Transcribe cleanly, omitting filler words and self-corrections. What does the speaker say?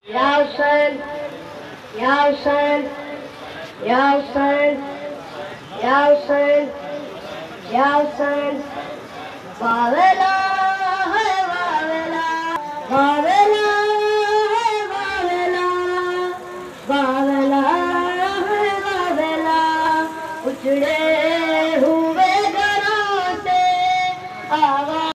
या हुसैन, या हुसैन, या हुसैन, या हुसैन, या हुसैन। वावेला है वावेला, वावेला है वावेला, वावेला है वावेला, उजड़े